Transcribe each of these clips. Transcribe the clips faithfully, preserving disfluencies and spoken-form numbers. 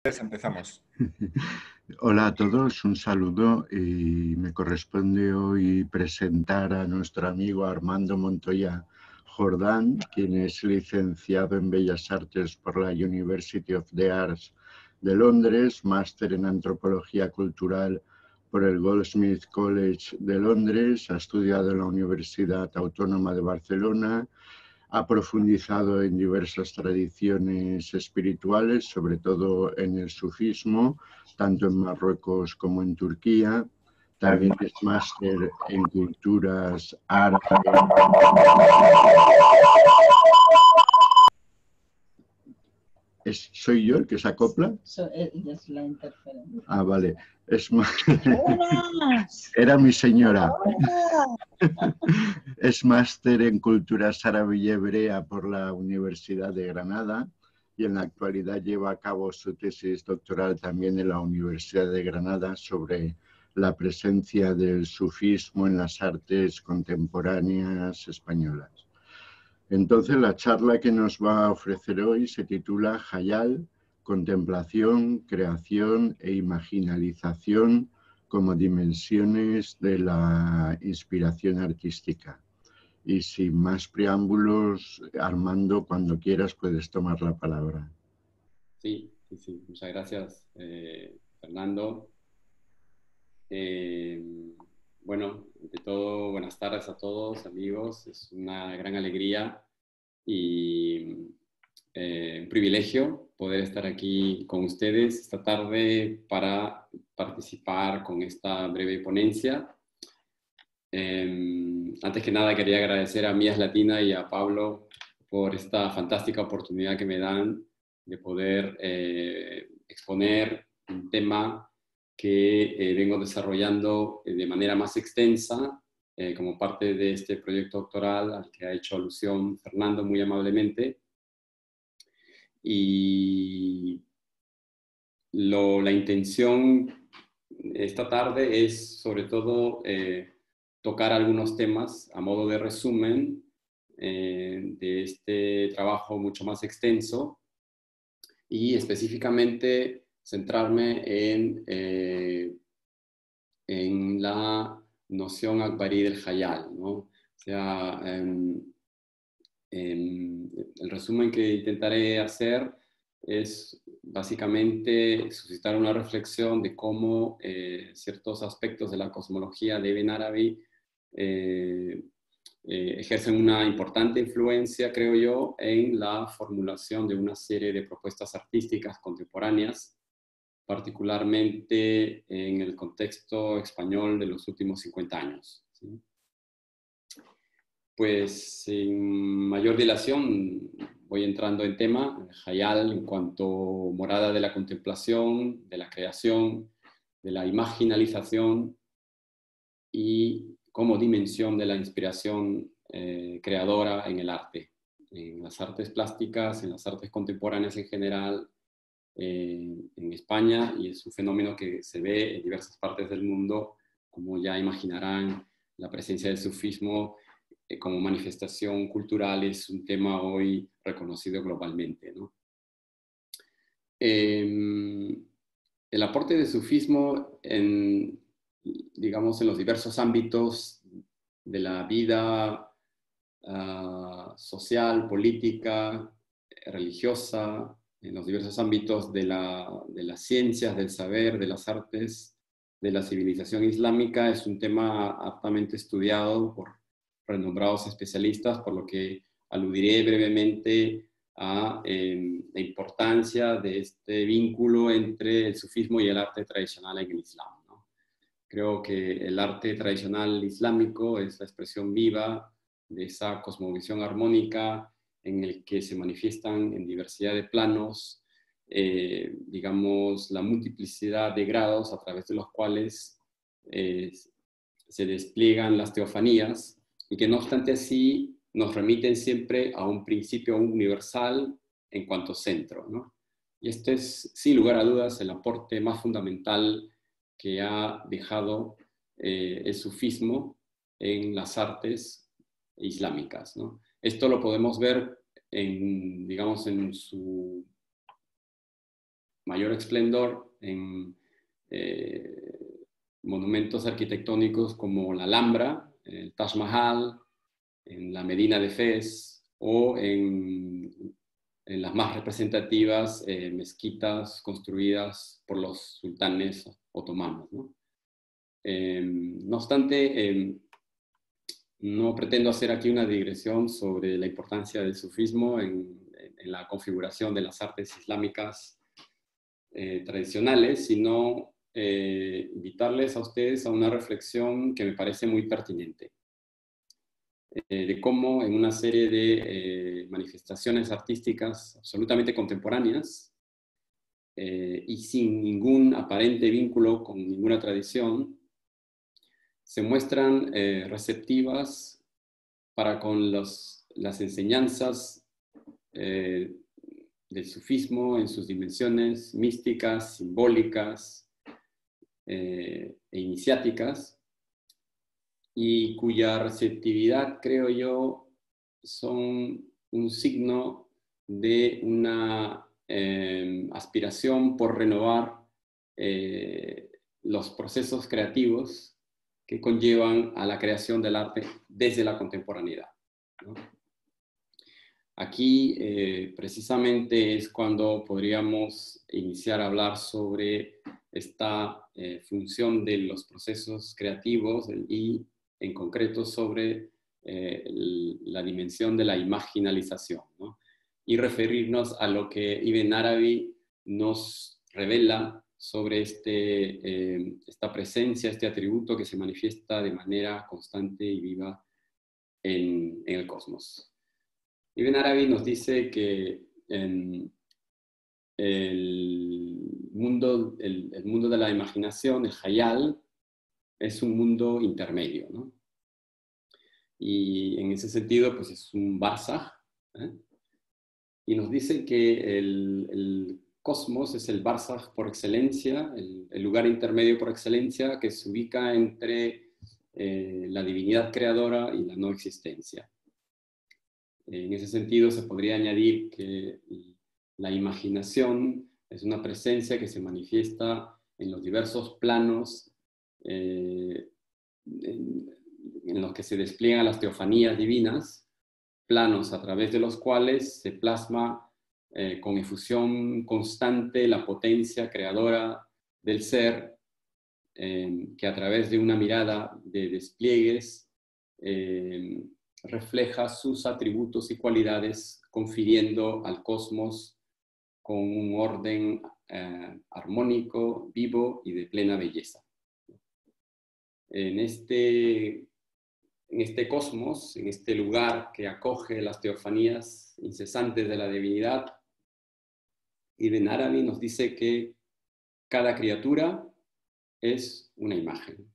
Empezamos. Hola a todos, un saludo y me corresponde hoy presentar a nuestro amigo Armando Montoya Jordán, quien es licenciado en Bellas Artes por la University of the Arts de Londres, máster en Antropología Cultural por el Goldsmith College de Londres, ha estudiado en la Universidad Autónoma de Barcelona, ha profundizado en diversas tradiciones espirituales, sobre todo en el sufismo, tanto en Marruecos como en Turquía. También es máster en culturas árabes. ¿Es, ¿Soy yo el que se acopla? So, es la interferencia. Ah, vale. Es más... Era mi señora. Es máster en culturas árabe y hebrea por la Universidad de Granada y en la actualidad lleva a cabo su tesis doctoral también en la Universidad de Granada sobre la presencia del sufismo en las artes contemporáneas españolas. Entonces, la charla que nos va a ofrecer hoy se titula Hayal, contemplación, creación e imaginalización como dimensiones de la inspiración artística. Y sin más preámbulos, Armando, cuando quieras puedes tomar la palabra. Sí, sí, sí. Muchas gracias, eh, Fernando. Eh, bueno, ante todo, buenas tardes a todos, amigos. Es una gran alegría y eh, un privilegio poder estar aquí con ustedes esta tarde para participar con esta breve ponencia. Eh, antes que nada quería agradecer a Mías Latina y a Pablo por esta fantástica oportunidad que me dan de poder eh, exponer un tema que eh, vengo desarrollando de manera más extensa eh, como parte de este proyecto doctoral al que ha hecho alusión Fernando muy amablemente. Y lo, la intención esta tarde es sobre todo eh, tocar algunos temas a modo de resumen eh, de este trabajo mucho más extenso y específicamente centrarme en, eh, en la noción akbarí del Hayal, ¿no? O sea, eh, eh, el resumen que intentaré hacer es básicamente suscitar una reflexión de cómo eh, ciertos aspectos de la cosmología de Ibn Arabi eh, eh, ejercen una importante influencia, creo yo, en la formulación de una serie de propuestas artísticas contemporáneas, particularmente en el contexto español de los últimos cincuenta años, ¿sí? Pues sin mayor dilación voy entrando en tema. Hayal en cuanto morada de la contemplación, de la creación, de la imaginalización y como dimensión de la inspiración eh, creadora en el arte, en las artes plásticas, en las artes contemporáneas en general, eh, en España, y es un fenómeno que se ve en diversas partes del mundo. Como ya imaginarán, la presencia del sufismo eh, como manifestación cultural es un tema hoy reconocido globalmente, ¿no? Eh, el aporte del sufismo en, digamos, en los diversos ámbitos de la vida uh, social, política, religiosa, en los diversos ámbitos de, la, de las ciencias, del saber, de las artes, de la civilización islámica, es un tema aptamente estudiado por renombrados especialistas, por lo que aludiré brevemente a eh, la importancia de este vínculo entre el sufismo y el arte tradicional en el Islam, ¿no? Creo que el arte tradicional islámico es la expresión viva de esa cosmovisión armónica en el que se manifiestan en diversidad de planos, eh, digamos, la multiplicidad de grados a través de los cuales eh, se despliegan las teofanías, y que no obstante así nos remiten siempre a un principio universal en cuanto centro, ¿no? Y este es, sin lugar a dudas, el aporte más fundamental que ha dejado eh, el sufismo en las artes islámicas, ¿no? Esto lo podemos ver en, digamos, en su mayor esplendor en eh, monumentos arquitectónicos como la Alhambra, el Taj Mahal, en la Medina de Fez o en, en las más representativas eh, mezquitas construidas por los sultanes otomanos, ¿no? Eh, no obstante, eh, no pretendo hacer aquí una digresión sobre la importancia del sufismo en, en la configuración de las artes islámicas eh, tradicionales, sino eh, invitarles a ustedes a una reflexión que me parece muy pertinente, eh, de cómo en una serie de eh, manifestaciones artísticas absolutamente contemporáneas eh, y sin ningún aparente vínculo con ninguna tradición, se muestran eh, receptivas para con los, las enseñanzas eh, del sufismo en sus dimensiones místicas, simbólicas eh, e iniciáticas, y cuya receptividad, creo yo, son un signo de una eh, aspiración por renovar eh, los procesos creativos que conllevan a la creación del arte desde la contemporaneidad, ¿no? Aquí eh, precisamente es cuando podríamos iniciar a hablar sobre esta eh, función de los procesos creativos y en concreto sobre eh, el, la dimensión de la imaginalización, ¿no? Y referirnos a lo que Ibn Arabi nos revela sobre este, eh, esta presencia, este atributo que se manifiesta de manera constante y viva en, en el cosmos. Ibn Arabi nos dice que en el mundo, el, el mundo de la imaginación, el Hayal, es un mundo intermedio, ¿no? Y en ese sentido, pues es un barzaj, ¿eh? Y nos dice que el, el cosmos es el barzaj por excelencia, el, el lugar intermedio por excelencia que se ubica entre eh, la divinidad creadora y la no existencia. En ese sentido, se podría añadir que la imaginación es una presencia que se manifiesta en los diversos planos eh, en, en los que se despliegan las teofanías divinas, planos a través de los cuales se plasma eh, con efusión constante la potencia creadora del ser, eh, que a través de una mirada de despliegues eh, refleja sus atributos y cualidades, confiriendo al cosmos con un orden eh, armónico, vivo y de plena belleza. En este, en este cosmos, en este lugar que acoge las teofanías incesantes de la divinidad, Ibn Arabi nos dice que cada criatura es una imagen.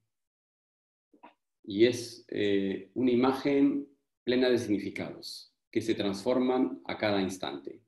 Y es eh, una imagen plena de significados que se transforman a cada instante.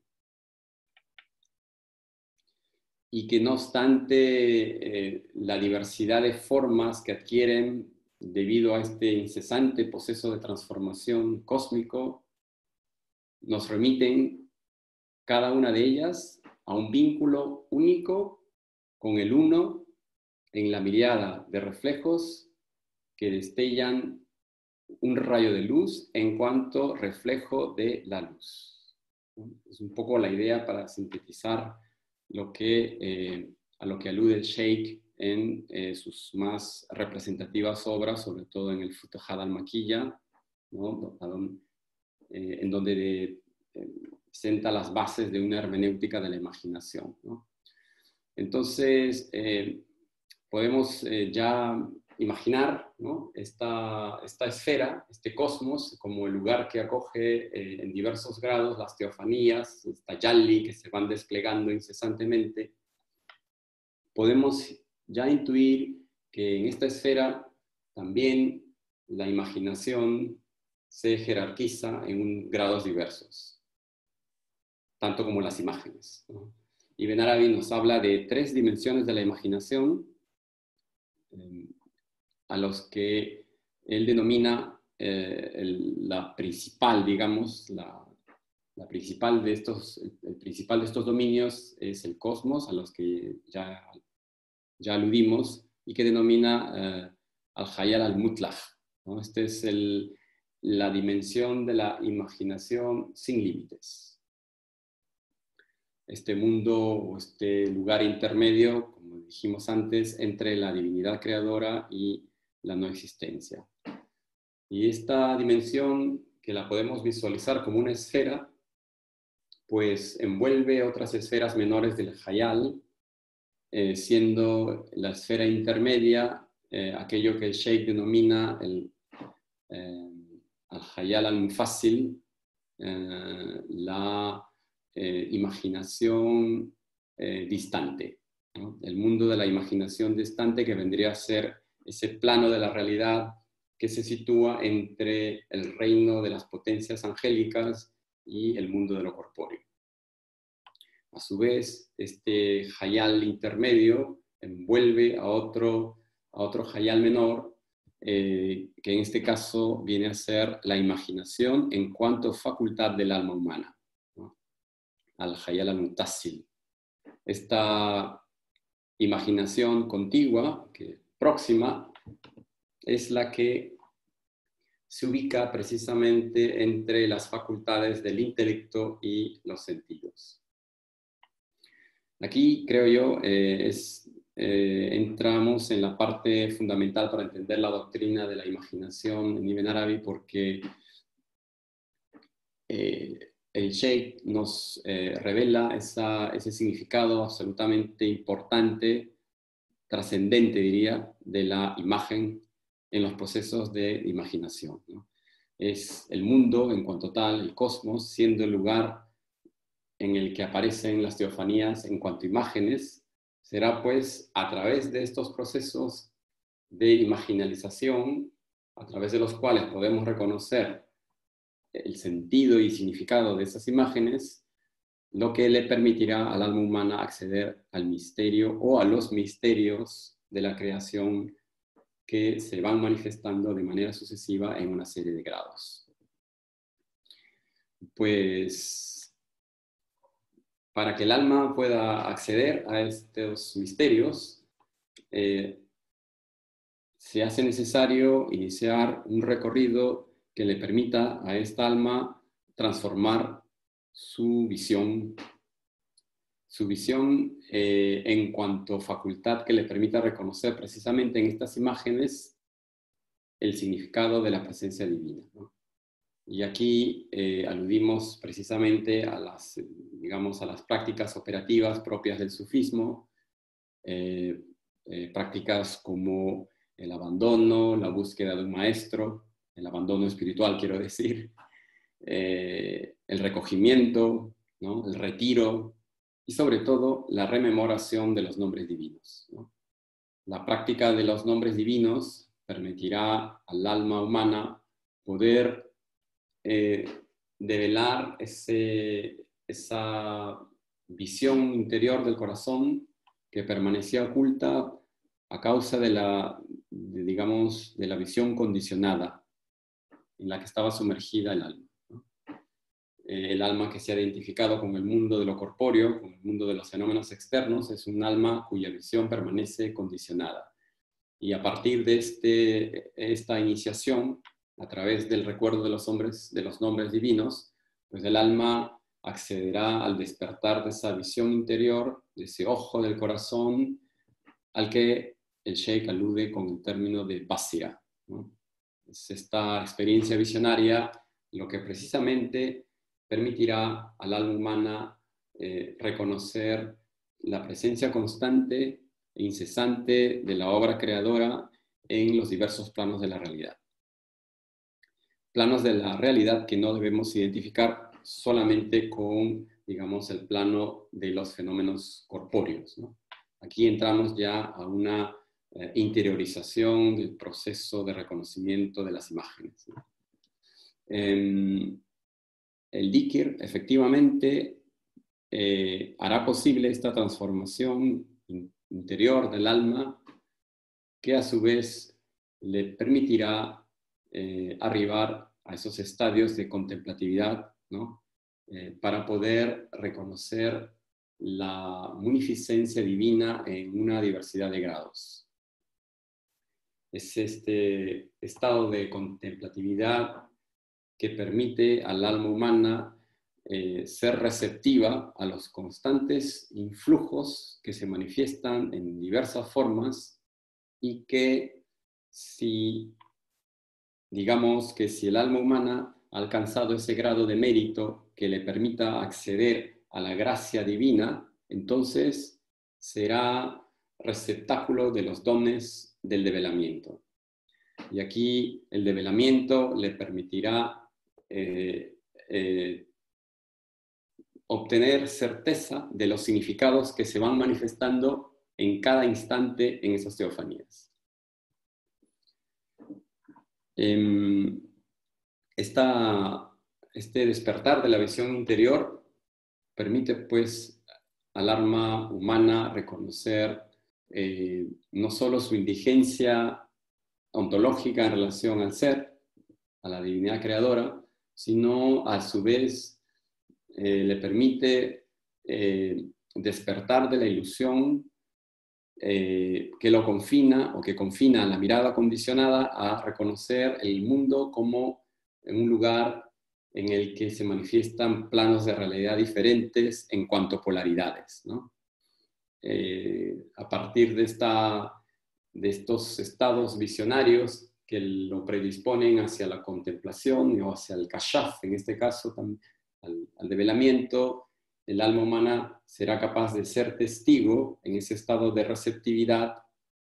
Y que no obstante eh, la diversidad de formas que adquieren debido a este incesante proceso de transformación cósmico, nos remiten cada una de ellas a un vínculo único con el uno en la miríada de reflejos que destellan un rayo de luz en cuanto reflejo de la luz. Es un poco la idea para sintetizar lo que, eh, a lo que alude el Sheikh en eh, sus más representativas obras, sobre todo en el Futuhat al-Maquiyya, ¿no? eh, en donde de, eh, presenta las bases de una hermenéutica de la imaginación, ¿no? Entonces, eh, podemos eh, ya imaginar, ¿no? esta, esta esfera, este cosmos, como el lugar que acoge eh, en diversos grados las teofanías, esta yalli que se van desplegando incesantemente. Podemos ya intuir que en esta esfera también la imaginación se jerarquiza en grados diversos, tanto como las imágenes, ¿no? Ibn Arabi nos habla de tres dimensiones de la imaginación, eh, a los que él denomina eh, el, la principal, digamos, la, La principal de estos, el principal de estos dominios es el cosmos, a los que ya, ya aludimos, y que denomina eh, al-Hayal al-Mutlaq, ¿no? Esta es el, la dimensión de la imaginación sin límites. Este mundo o este lugar intermedio, como dijimos antes, entre la divinidad creadora y la no existencia. Y esta dimensión, que la podemos visualizar como una esfera, pues envuelve otras esferas menores del Hayal, eh, siendo la esfera intermedia eh, aquello que el Sheikh denomina el eh, al-Hayal al-Munfasil, eh, la eh, imaginación eh, distante, ¿no? El mundo de la imaginación distante, que vendría a ser ese plano de la realidad que se sitúa entre el reino de las potencias angélicas y el mundo de lo corpóreo. A su vez, este Hayal intermedio envuelve a otro, a otro Hayal menor, eh, que en este caso viene a ser la imaginación en cuanto facultad del alma humana, ¿no? Al Hayal al-Muttasil. Esta imaginación contigua, que, próxima, es la que se ubica precisamente entre las facultades del intelecto y los sentidos. Aquí, creo yo, eh, es, eh, entramos en la parte fundamental para entender la doctrina de la imaginación en Ibn Arabi, porque eh, el Sheikh nos eh, revela esa, ese significado absolutamente importante, trascendente, diría, de la imagen en los procesos de imaginación, ¿no? Es el mundo en cuanto tal, el cosmos, siendo el lugar en el que aparecen las teofanías en cuanto a imágenes, será pues a través de estos procesos de imaginalización, a través de los cuales podemos reconocer el sentido y significado de esas imágenes, lo que le permitirá al alma humana acceder al misterio o a los misterios de la creación que se van manifestando de manera sucesiva en una serie de grados. Pues, para que el alma pueda acceder a estos misterios, eh, se hace necesario iniciar un recorrido que le permita a esta alma transformar su visión, su visión eh, en cuanto facultad que le permita reconocer precisamente en estas imágenes el significado de la presencia divina, ¿no? Y aquí eh, aludimos precisamente a las, digamos, a las prácticas operativas propias del sufismo, eh, eh, prácticas como el abandono, la búsqueda de un maestro, el abandono espiritual, quiero decir, eh, el recogimiento, ¿no? El retiro y sobre todo la rememoración de los nombres divinos, ¿no? La práctica de los nombres divinos permitirá al alma humana poder eh, develar ese, esa visión interior del corazón que permanecía oculta a causa de la, de, digamos, de la visión condicionada en la que estaba sumergida el alma, ¿no? Eh, el alma que se ha identificado con el mundo de lo corpóreo, con el mundo de los fenómenos externos, es un alma cuya visión permanece condicionada. Y a partir de este, esta iniciación, a través del recuerdo de los, hombres, de los nombres divinos, pues el alma accederá al despertar de esa visión interior, de ese ojo del corazón, al que el Sheikh alude con el término de basira, ¿no? Es esta experiencia visionaria lo que precisamente permitirá al alma humana eh, reconocer la presencia constante e incesante de la obra creadora en los diversos planos de la realidad. Planos de la realidad que no debemos identificar solamente con, digamos, el plano de los fenómenos corpóreos, ¿no? Aquí entramos ya a una eh, interiorización del proceso de reconocimiento de las imágenes, ¿no? Eh, el dhikr, efectivamente, eh, hará posible esta transformación interior del alma, que a su vez le permitirá eh, arribar a esos estadios de contemplatividad, ¿no? eh, para poder reconocer la munificencia divina en una diversidad de grados. Es este estado de contemplatividad que permite al alma humana eh, ser receptiva a los constantes influjos que se manifiestan en diversas formas y que si, digamos que si el alma humana ha alcanzado ese grado de mérito que le permita acceder a la gracia divina, entonces será receptáculo de los dones del develamiento. Y aquí el develamiento le permitirá eh, eh, obtener certeza de los significados que se van manifestando en cada instante en esas teofanías. Eh, esta, este despertar de la visión interior permite pues al alma humana reconocer eh, no solo su indigencia ontológica en relación al ser, a la divinidad creadora, sino a su vez eh, le permite eh, despertar de la ilusión eh, que lo confina o que confina la mirada condicionada a reconocer el mundo como un lugar en el que se manifiestan planos de realidad diferentes en cuanto a polaridades, ¿no? Eh, a partir de, esta, de estos estados visionarios que lo predisponen hacia la contemplación o hacia el kashaf, en este caso, al, al develamiento, el alma humana será capaz de ser testigo en ese estado de receptividad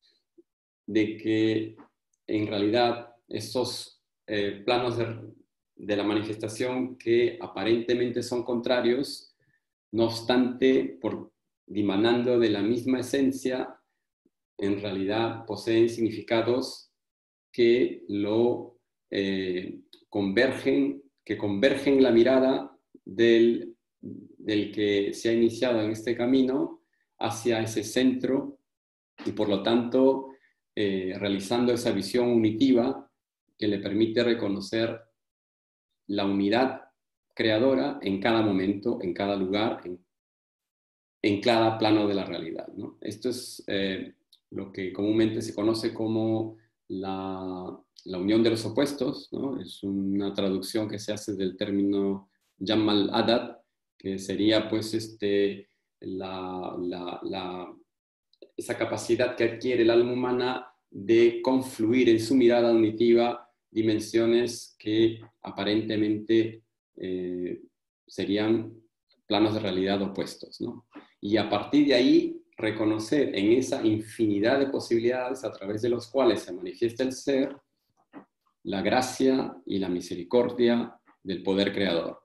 de que en realidad esos eh, planos de, de la manifestación que aparentemente son contrarios, no obstante, por dimanando de la misma esencia, en realidad poseen significados que lo eh, convergen, que convergen la mirada del, del que se ha iniciado en este camino hacia ese centro y por lo tanto eh, realizando esa visión unitiva que le permite reconocer la unidad creadora en cada momento, en cada lugar, en, en cada plano de la realidad, ¿no? Esto es eh, lo que comúnmente se conoce como la, la unión de los opuestos, ¿no? Es una traducción que se hace del término Jamal Adad, que sería pues este, la, la, la, esa capacidad que adquiere el alma humana de confluir en su mirada unitiva dimensiones que aparentemente eh, serían planos de realidad opuestos, ¿no? Y a partir de ahí reconocer en esa infinidad de posibilidades a través de los cuales se manifiesta el ser, la gracia y la misericordia del poder creador.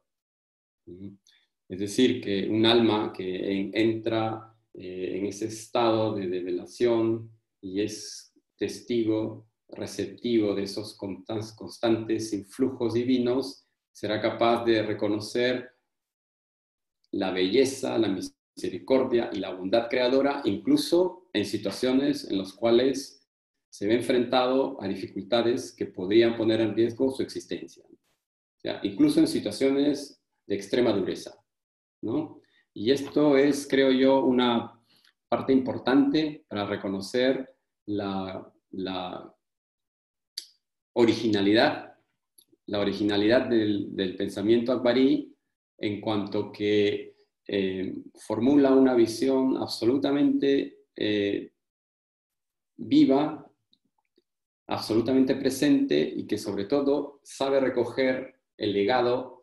Es decir, que un alma que en, entra eh, en ese estado de develación y es testigo receptivo de esos constantes influjos divinos, será capaz de reconocer la belleza, la misericordia y la bondad creadora, incluso en situaciones en las cuales se ve enfrentado a dificultades que podrían poner en riesgo su existencia. O sea, incluso en situaciones de extrema dureza, ¿no? Y esto es, creo yo, una parte importante para reconocer la, la originalidad, la originalidad del, del pensamiento akbarí en cuanto que eh, formula una visión absolutamente eh, viva, absolutamente presente y que sobre todo sabe recoger el legado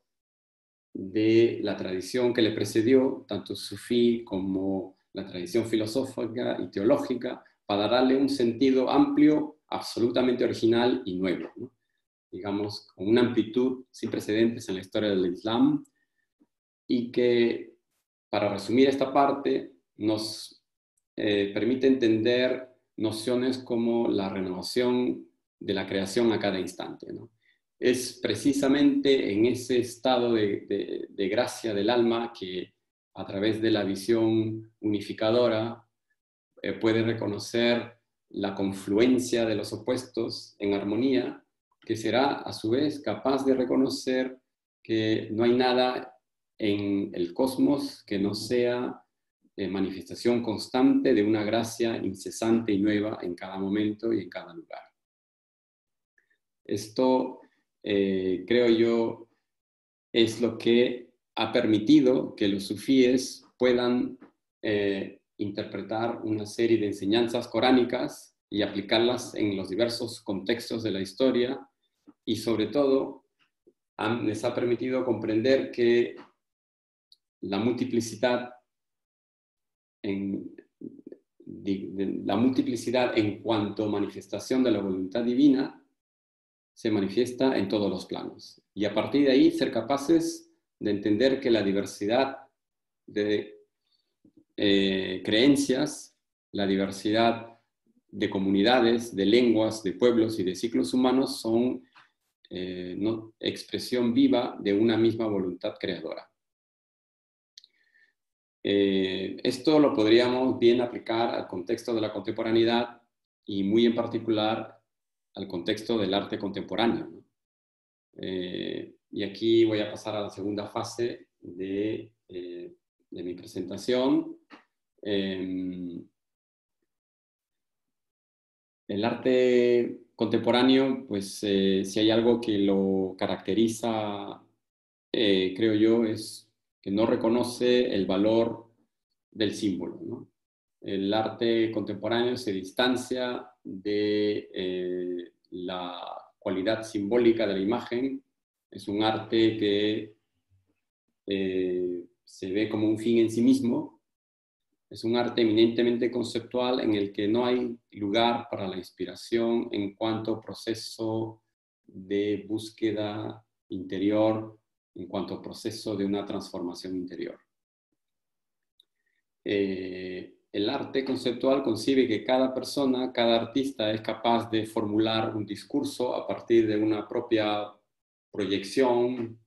de la tradición que le precedió, tanto sufí como la tradición filosófica y teológica, para darle un sentido amplio, absolutamente original y nuevo, ¿no? Digamos, con una amplitud sin precedentes en la historia del Islam, y que, para resumir esta parte, nos eh, permite entender nociones como la renovación de la creación a cada instante, ¿no? Es precisamente en ese estado de, de, de gracia del alma que, a través de la visión unificadora, eh, puede reconocer la confluencia de los opuestos en armonía, que será a su vez capaz de reconocer que no hay nada en el cosmos que no sea eh, manifestación constante de una gracia incesante y nueva en cada momento y en cada lugar. Esto, eh, creo yo, es lo que ha permitido que los sufíes puedan eh, interpretar una serie de enseñanzas coránicas y aplicarlas en los diversos contextos de la historia, y sobre todo han, les ha permitido comprender que la multiplicidad en, de, de, la multiplicidad en cuanto a manifestación de la voluntad divina se manifiesta en todos los planos. Y a partir de ahí ser capaces de entender que la diversidad de eh, creencias, la diversidad de comunidades, de lenguas, de pueblos y de ciclos humanos son eh, no, expresión viva de una misma voluntad creadora. Eh, esto lo podríamos bien aplicar al contexto de la contemporaneidad y muy en particular al contexto del arte contemporáneo, ¿no? Eh, y aquí voy a pasar a la segunda fase de, eh, de mi presentación. Eh, el arte contemporáneo, pues eh, si hay algo que lo caracteriza, eh, creo yo, es que no reconoce el valor del símbolo, ¿no? El arte contemporáneo se distancia de eh, la cualidad simbólica de la imagen. Es un arte que eh, se ve como un fin en sí mismo. Es un arte eminentemente conceptual en el que no hay lugar para la inspiración en cuanto a proceso de búsqueda interior, en cuanto a proceso de una transformación interior. Eh, el arte conceptual concibe que cada persona, cada artista es capaz de formular un discurso a partir de una propia proyección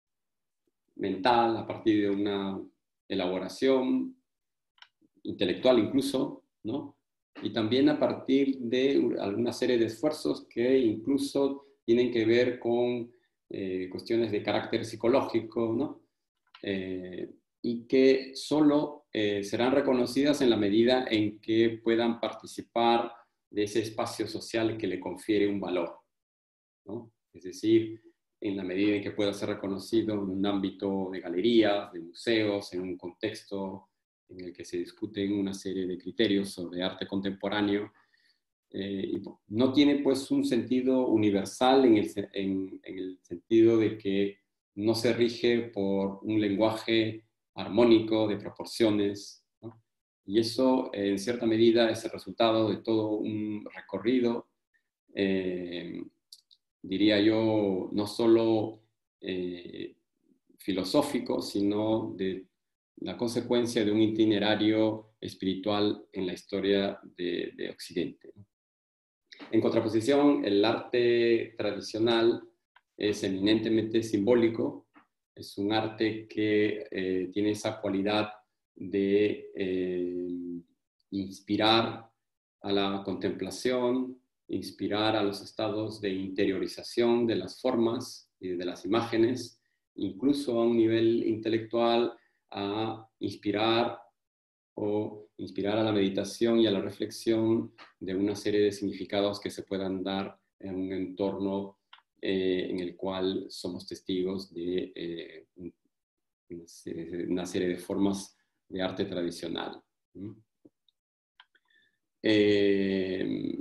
mental, a partir de una elaboración intelectual incluso, ¿no? Y también a partir de alguna serie de esfuerzos que incluso tienen que ver con eh, cuestiones de carácter psicológico, ¿no? Eh, y que solo eh, serán reconocidas en la medida en que puedan participar de ese espacio social que le confiere un valor, ¿no? Es decir, en la medida en que pueda ser reconocido en un ámbito de galerías, de museos, en un contexto en el que se discuten una serie de criterios sobre arte contemporáneo, eh, y no tiene pues un sentido universal en el, en, en el sentido de que no se rige por un lenguaje armónico de proporciones, ¿no? Y eso en cierta medida es el resultado de todo un recorrido, eh, diría yo, no solo eh, filosófico, sino de la consecuencia de un itinerario espiritual en la historia de, de Occidente. En contraposición, el arte tradicional es eminentemente simbólico, es un arte que eh, tiene esa cualidad de eh, inspirar a la contemplación, inspirar a los estados de interiorización de las formas y de las imágenes, incluso a un nivel intelectual, a inspirar o inspirar a la meditación y a la reflexión de una serie de significados que se puedan dar en un entorno eh, en el cual somos testigos de eh, una, serie, una serie de formas de arte tradicional. ¿Mm? Eh,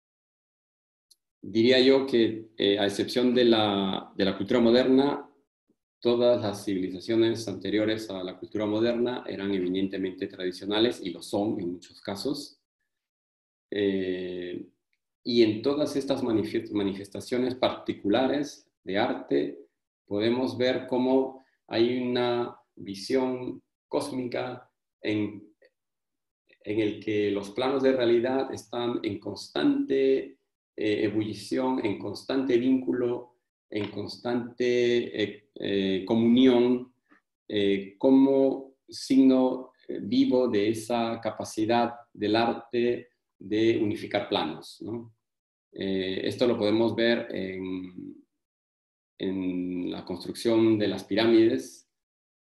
diría yo que, eh, a excepción de la, de la cultura moderna, todas las civilizaciones anteriores a la cultura moderna eran eminentemente tradicionales, y lo son en muchos casos. Eh, y en todas estas manifestaciones particulares de arte podemos ver cómo hay una visión cósmica en, en el que los planos de realidad están en constante eh, ebullición, en constante vínculo, en constante eh, eh, comunión, eh, como signo eh, vivo de esa capacidad del arte de unificar planos, ¿no? Eh, esto lo podemos ver en, en la construcción de las pirámides,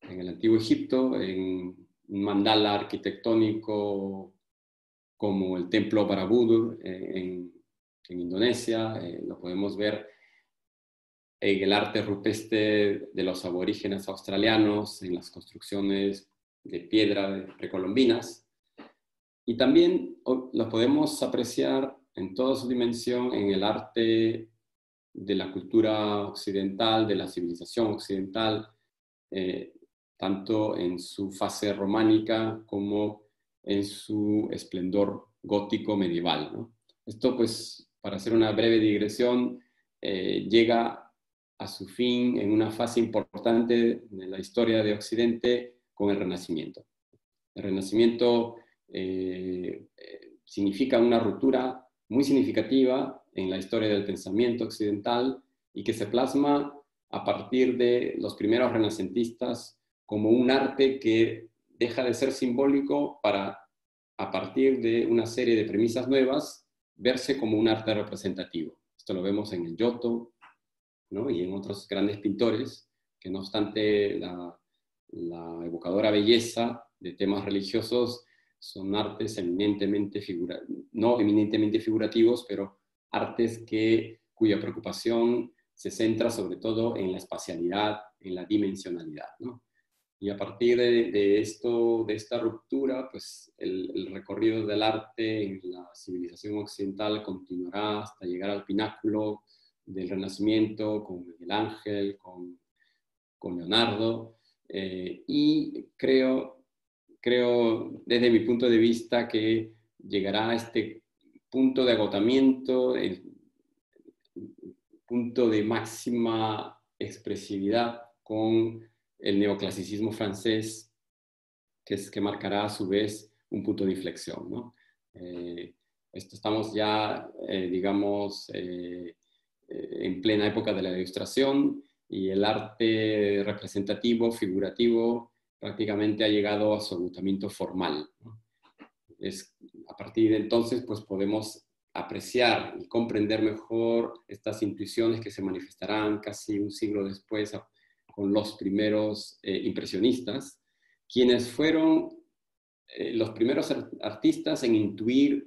en el Antiguo Egipto, en un mandala arquitectónico como el Templo Borobudur en, en Indonesia, eh, lo podemos ver en el arte rupestre de los aborígenes australianos, en las construcciones de piedra precolombinas, y también lo podemos apreciar en toda su dimensión en el arte de la cultura occidental, de la civilización occidental, eh, tanto en su fase románica como en su esplendor gótico medieval, ¿no? Esto, pues, para hacer una breve digresión, eh, llega a su fin en una fase importante de la historia de Occidente con el Renacimiento. El Renacimiento eh, eh, significa una ruptura muy significativa en la historia del pensamiento occidental y que se plasma a partir de los primeros renacentistas como un arte que deja de ser simbólico para, a partir de una serie de premisas nuevas, verse como un arte representativo. Esto lo vemos en el Giotto, ¿no? Y en otros grandes pintores, que no obstante la, la evocadora belleza de temas religiosos, son artes eminentemente figura, no eminentemente figurativos, pero artes que, cuya preocupación se centra sobre todo en la espacialidad, en la dimensionalidad, ¿no? Y a partir de, de, esto, de esta ruptura, pues el, el recorrido del arte en la civilización occidental continuará hasta llegar al pináculo del Renacimiento, con Miguel Ángel, con, con Leonardo, eh, y creo, creo desde mi punto de vista que llegará a este punto de agotamiento, el punto de máxima expresividad con el neoclasicismo francés, que, es, que marcará a su vez un punto de inflexión, ¿no? Eh, esto estamos ya, eh, digamos, eh, en plena época de la Ilustración, y el arte representativo, figurativo, prácticamente ha llegado a su agotamiento formal, ¿no? Es, a partir de entonces, pues podemos apreciar y comprender mejor estas intuiciones que se manifestarán casi un siglo después con los primeros eh, impresionistas, quienes fueron eh, los primeros artistas en intuir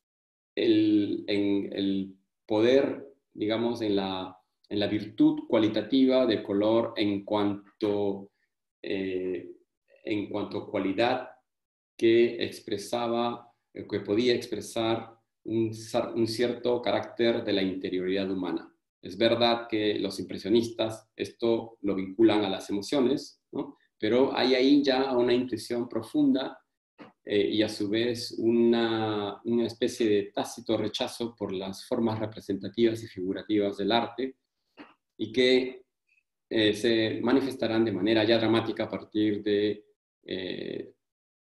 el, en el poder, digamos, en la, en la virtud cualitativa del color en cuanto, eh, en cuanto cualidad que expresaba, que podía expresar un, un cierto carácter de la interioridad humana. Es verdad que los impresionistas esto lo vinculan a las emociones, ¿no? Pero hay ahí ya una intuición profunda eh, y a su vez una, una especie de tácito rechazo por las formas representativas y figurativas del arte, y que eh, se manifestarán de manera ya dramática a partir de eh,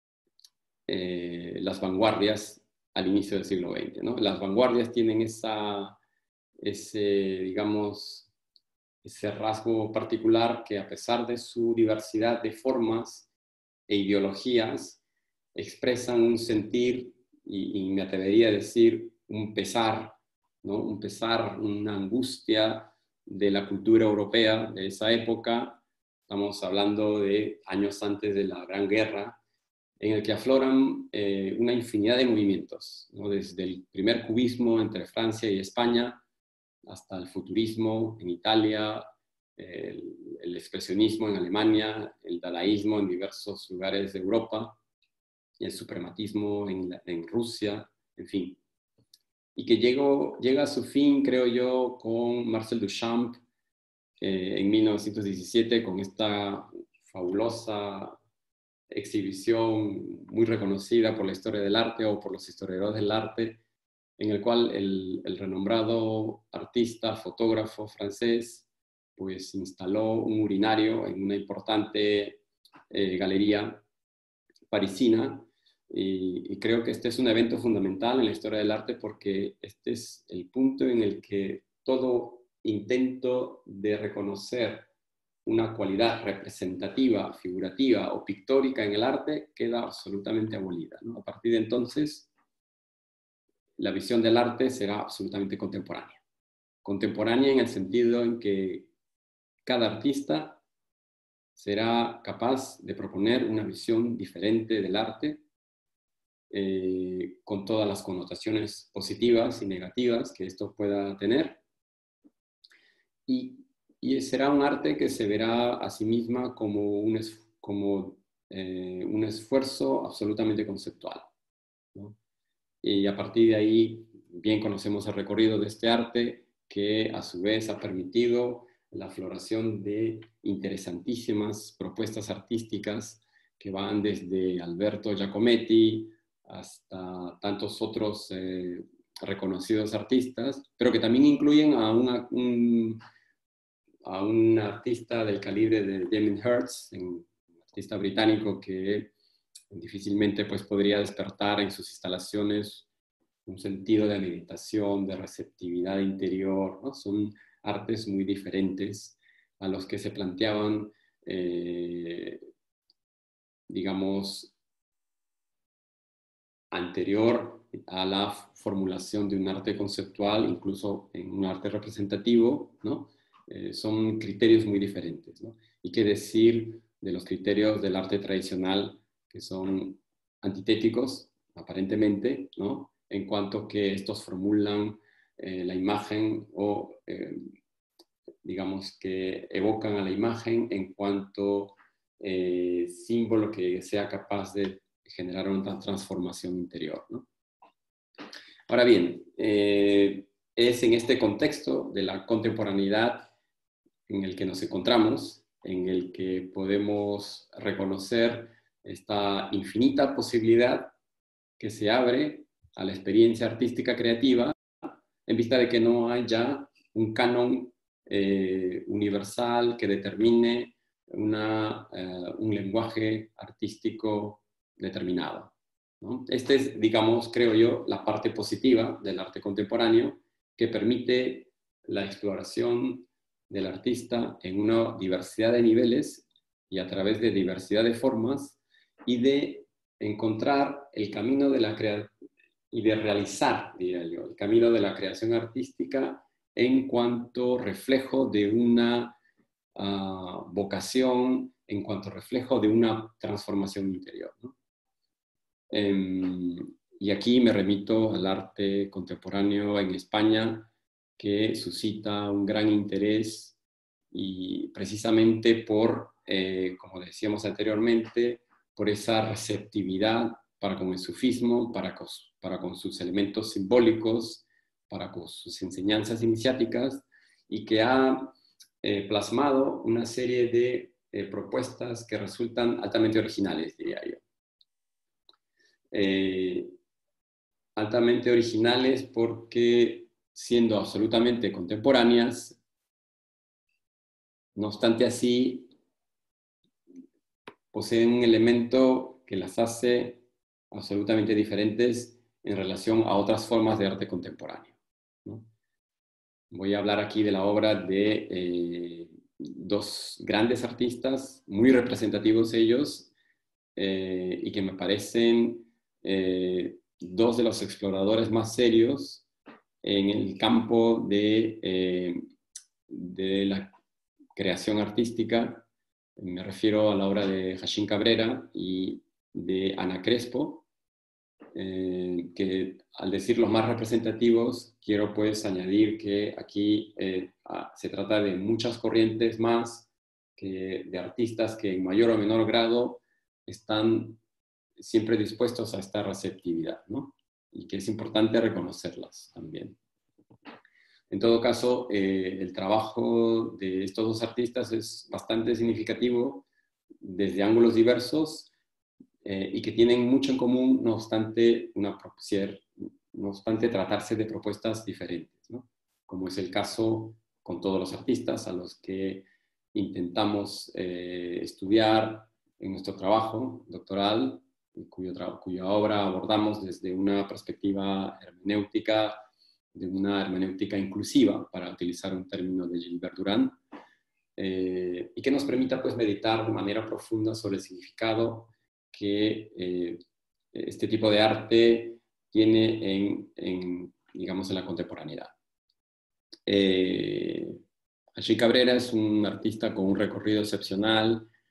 eh, las vanguardias al inicio del siglo veinte, ¿no? Las vanguardias tienen esa, ese, digamos, ese rasgo particular que, a pesar de su diversidad de formas e ideologías, expresan un sentir y, y me atrevería a decir un pesar, ¿no? Un pesar, una angustia de la cultura europea de esa época. Estamos hablando de años antes de la Gran Guerra, en el que afloran eh, una infinidad de movimientos, ¿no? Desde el primer cubismo entre Francia y España hasta el futurismo en Italia, el, el expresionismo en Alemania, el dadaísmo en diversos lugares de Europa, y el suprematismo en, la, en Rusia, en fin. Y que llegó, llega a su fin, creo yo, con Marcel Duchamp eh, en mil novecientos diecisiete, con esta fabulosa exhibición muy reconocida por la historia del arte o por los historiadores del arte, en el cual el, el renombrado artista, fotógrafo francés, pues instaló un urinario en una importante eh, galería parisina, y, y creo que este es un evento fundamental en la historia del arte, porque este es el punto en el que todo intento de reconocer una cualidad representativa, figurativa o pictórica en el arte queda absolutamente abolida, ¿no? A partir de entonces, la visión del arte será absolutamente contemporánea. Contemporánea en el sentido en que cada artista será capaz de proponer una visión diferente del arte, eh, con todas las connotaciones positivas y negativas que esto pueda tener. Y, y será un arte que se verá a sí misma como un, es, como, eh, un esfuerzo absolutamente conceptual, ¿no? Y a partir de ahí, bien conocemos el recorrido de este arte, que a su vez ha permitido la floración de interesantísimas propuestas artísticas que van desde Alberto Giacometti hasta tantos otros eh, reconocidos artistas, pero que también incluyen a, una, un, a un artista del calibre de Damien Hirst, un artista británico que difícilmente pues, podría despertar en sus instalaciones un sentido de meditación, de receptividad interior, ¿no? Son artes muy diferentes a los que se planteaban, eh, digamos, anterior a la formulación de un arte conceptual, incluso en un arte representativo, ¿no? Eh, son criterios muy diferentes, ¿no? Y qué decir de los criterios del arte tradicional, que son antitéticos, aparentemente, ¿no? En cuanto que estos formulan eh, la imagen o, eh, digamos, que evocan a la imagen en cuanto eh, símbolo que sea capaz de generar una transformación interior, ¿no? Ahora bien, eh, es en este contexto de la contemporaneidad en el que nos encontramos, en el que podemos reconocer esta infinita posibilidad que se abre a la experiencia artística creativa, en vista de que no hay ya un canon eh, universal que determine una, eh, un lenguaje artístico determinado, ¿no? Este es, digamos, creo yo, la parte positiva del arte contemporáneo, que permite la exploración del artista en una diversidad de niveles y a través de diversidad de formas, y de encontrar el camino de la creación y de realizar, diría yo, el camino de la creación artística en cuanto reflejo de una uh, vocación, en cuanto reflejo de una transformación interior, ¿no? Um, y aquí me remito al arte contemporáneo en España, que suscita un gran interés y precisamente por, eh, como decíamos anteriormente, por esa receptividad para con el sufismo, para con, para con sus elementos simbólicos, para con sus enseñanzas iniciáticas, y que ha eh, plasmado una serie de eh, propuestas que resultan altamente originales, diría yo. Eh, altamente originales porque, siendo absolutamente contemporáneas, no obstante así, poseen un elemento que las hace absolutamente diferentes en relación a otras formas de arte contemporáneo, ¿no? Voy a hablar aquí de la obra de eh, dos grandes artistas, muy representativos ellos, eh, y que me parecen eh, dos de los exploradores más serios en el campo de, eh, de la creación artística. Me refiero a la obra de Hachín Cabrera y de Ana Crespo, eh, que al decir los más representativos, quiero pues añadir que aquí eh, se trata de muchas corrientes más, que, de artistas que en mayor o menor grado están siempre dispuestos a esta receptividad, ¿no? Y que es importante reconocerlas también. En todo caso, eh, el trabajo de estos dos artistas es bastante significativo desde ángulos diversos, eh, y que tienen mucho en común, no obstante, una, no obstante tratarse de propuestas diferentes, ¿no? Como es el caso con todos los artistas a los que intentamos eh, estudiar en nuestro trabajo doctoral, cuyo cuya obra abordamos desde una perspectiva hermenéutica, de una hermenéutica inclusiva, para utilizar un término de Gilbert Durand, eh, y que nos permita pues, meditar de manera profunda sobre el significado que eh, este tipo de arte tiene en, en digamos, en la contemporaneidad. Eh, Hachín Cabrera es un artista con un recorrido excepcional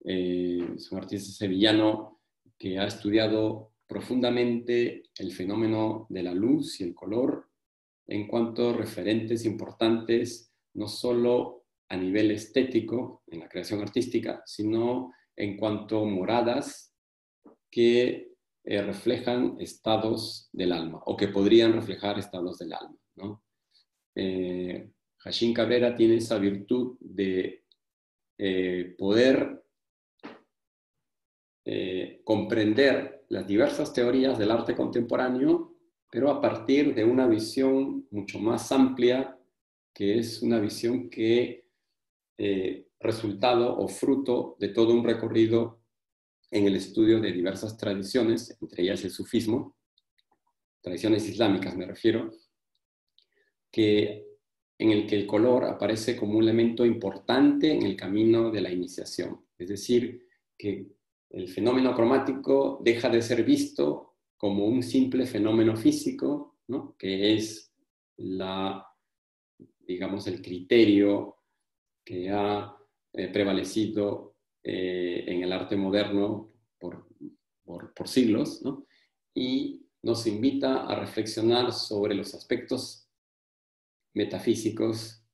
Eh, es un artista sevillano que ha estudiado profundamente el fenómeno de la luz y el color en cuanto a referentes importantes, no solo a nivel estético en la creación artística, sino en cuanto a moradas que eh, reflejan estados del alma, o que podrían reflejar estados del alma, ¿no? Eh, Hachín Cabrera tiene esa virtud de eh, poder eh, comprender las diversas teorías del arte contemporáneo, pero a partir de una visión mucho más amplia, que es una visión que eh, resultado o fruto de todo un recorrido en el estudio de diversas tradiciones, entre ellas el sufismo, tradiciones islámicas me refiero, que, en el que el color aparece como un elemento importante en el camino de la iniciación. Es decir, que el fenómeno cromático deja de ser visto como un simple fenómeno físico, ¿no? Que es la, digamos, el criterio que ha eh, prevalecido eh, en el arte moderno por, por, por siglos, ¿no? Y nos invita a reflexionar sobre los aspectos metafísicos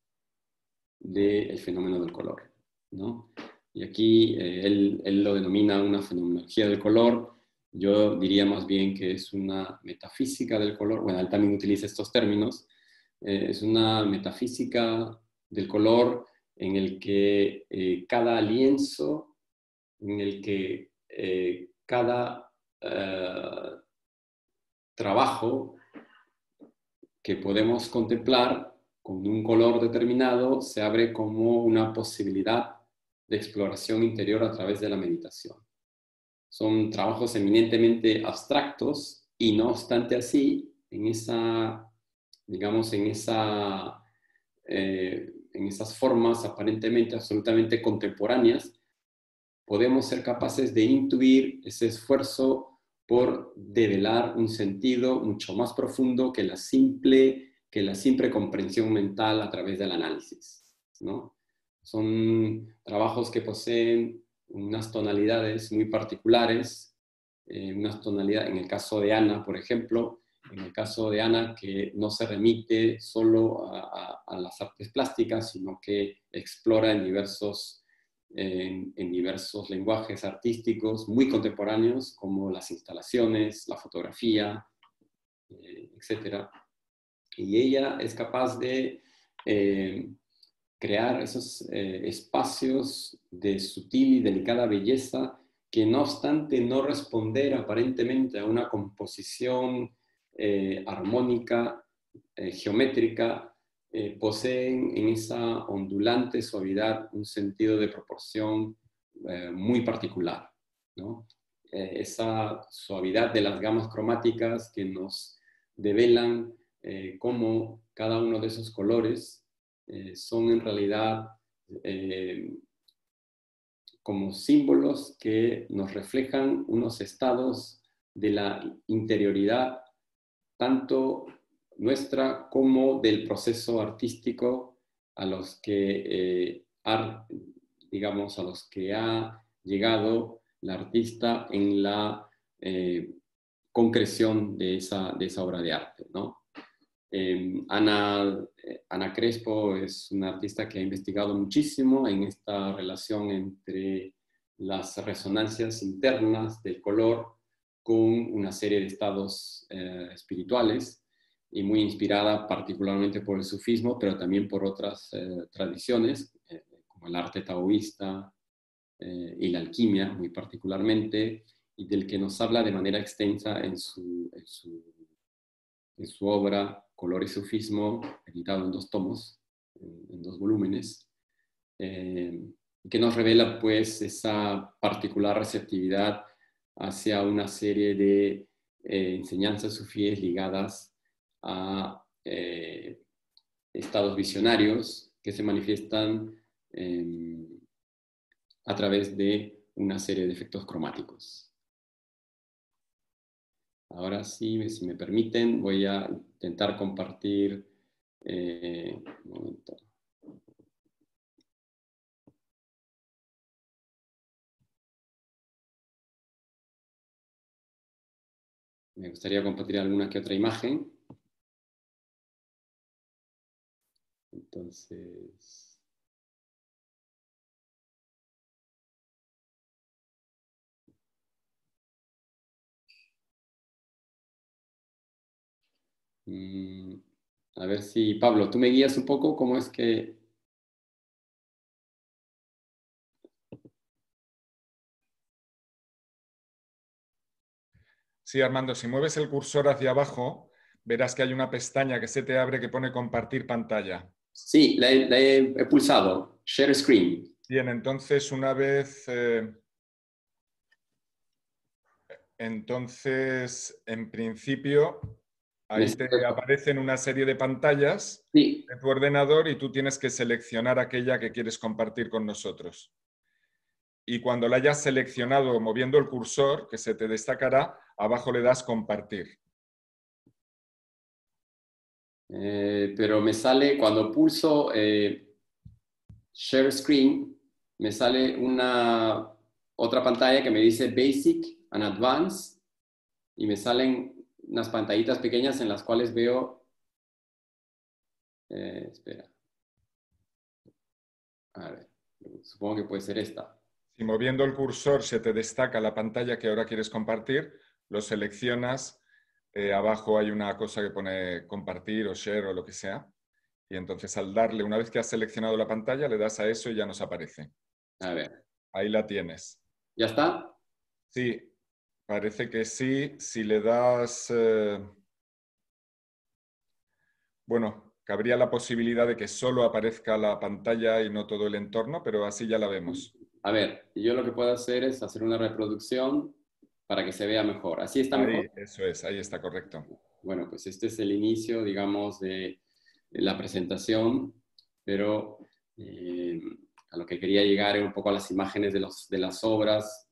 del fenómeno del color, ¿no? Y aquí eh, él, él lo denomina una fenomenología del color. Yo diría más bien que es una metafísica del color. Bueno, él también utiliza estos términos. Eh, es una metafísica del color en el que eh, cada lienzo, en el que eh, cada eh, trabajo que podemos contemplar con un color determinado se abre como una posibilidad de exploración interior a través de la meditación. Son trabajos eminentemente abstractos y no obstante así, en esa, digamos, en esa, eh, en esas formas aparentemente absolutamente contemporáneas, podemos ser capaces de intuir ese esfuerzo por develar un sentido mucho más profundo que la simple, que la simple comprensión mental a través del análisis, ¿no? Son trabajos que poseen unas tonalidades muy particulares, eh, unas tonalidades, en el caso de Ana, por ejemplo, en el caso de Ana, que no se remite solo a, a, a las artes plásticas, sino que explora en diversos En, en diversos lenguajes artísticos muy contemporáneos, como las instalaciones, la fotografía, eh, etcétera. Y ella es capaz de eh, crear esos eh, espacios de sutil y delicada belleza que, no obstante no responder aparentemente a una composición eh, armónica, eh, geométrica, Eh, poseen en esa ondulante suavidad un sentido de proporción eh, muy particular, ¿no? Eh, esa suavidad de las gamas cromáticas que nos develan eh, cómo cada uno de esos colores eh, son en realidad eh, como símbolos que nos reflejan unos estados de la interioridad, tanto nuestra como del proceso artístico a los que, eh, ha, digamos, a los que ha llegado la artista en la eh, concreción de esa, de esa obra de arte, ¿no? Eh, Ana, eh, Ana Crespo es una artista que ha investigado muchísimo en esta relación entre las resonancias internas del color con una serie de estados eh, espirituales, y muy inspirada particularmente por el sufismo, pero también por otras eh, tradiciones, eh, como el arte taoísta eh, y la alquimia, muy particularmente, y del que nos habla de manera extensa en su, en su, en su obra Color y Sufismo, editado en dos tomos, en, en dos volúmenes, eh, que nos revela pues esa particular receptividad hacia una serie de eh, enseñanzas sufíes ligadas a eh, estados visionarios que se manifiestan eh, a través de una serie de efectos cromáticos. Ahora sí, si me permiten, voy a intentar compartir eh, un momento. me gustaría compartir alguna que otra imagen. Entonces... Mm, a ver si, Pablo, tú me guías un poco cómo es que... Sí, Armando, si mueves el cursor hacia abajo, verás que hay una pestaña que se te abre que pone compartir pantalla. Sí, la he, la he, he pulsado, Share Screen. Bien, entonces una vez... Eh, entonces, en principio, ahí te aparecen una serie de pantallas sí. de tu ordenador y tú tienes que seleccionar aquella que quieres compartir con nosotros. Y cuando la hayas seleccionado moviendo el cursor, que se te destacará, abajo le das compartir. Eh, pero me sale, cuando pulso eh, Share Screen, me sale una otra pantalla que me dice Basic and Advanced y me salen unas pantallitas pequeñas en las cuales veo... Eh, espera. A ver, supongo que puede ser esta. Si moviendo el cursor se te destaca la pantalla que ahora quieres compartir, lo seleccionas, eh, abajo hay una cosa que pone compartir o share o lo que sea, y entonces al darle, una vez que has seleccionado la pantalla, le das a eso y ya nos aparece. A ver. Ahí la tienes. ¿Ya está? Sí, parece que sí. Si le das... Eh... Bueno, cabría la posibilidad de que solo aparezca la pantalla y no todo el entorno, pero así ya la vemos. A ver, yo lo que puedo hacer es hacer una reproducción para que se vea mejor. ¿Así está ahí, mejor? Eso es, ahí está correcto. Bueno, pues este es el inicio, digamos, de la presentación, pero eh, a lo que quería llegar era un poco a las imágenes de, los, de las obras.